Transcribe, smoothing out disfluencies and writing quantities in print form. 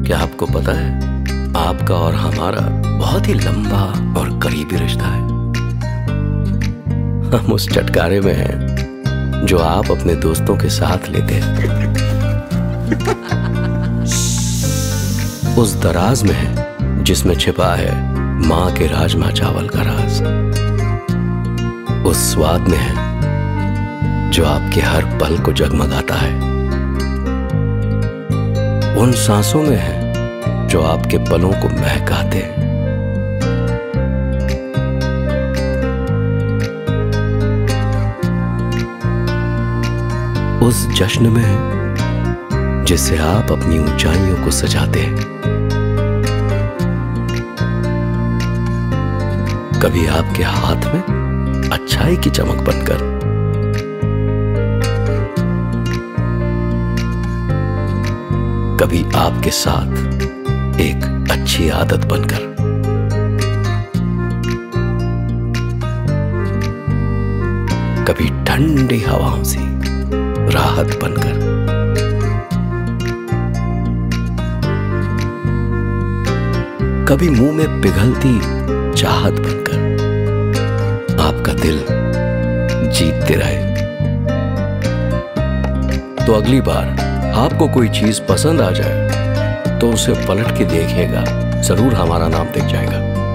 क्या आपको पता है, आपका और हमारा बहुत ही लंबा और करीबी रिश्ता है। हम उस चटकारे में हैं जो आप अपने दोस्तों के साथ लेते हैं। उस दराज में है जिसमें छिपा है माँ के राजमा चावल का राज। उस स्वाद में है जो आपके हर पल को जगमगाता है। उन सांसों में है जो आपके पलों को महकाते हैं। उस जश्न में है जिससे आप अपनी ऊंचाइयों को सजाते हैं। कभी आपके हाथ में अच्छाई की चमक बनकर, कभी आपके साथ एक अच्छी आदत बनकर, कभी ठंडी हवाओं से राहत बनकर, कभी मुंह में पिघलती चाहत बनकर आपका दिल जीतते रहे। तो अगली बार आपको कोई चीज पसंद आ जाए तो उसे पलट के देखिएगा, जरूर हमारा नाम दिख जाएगा।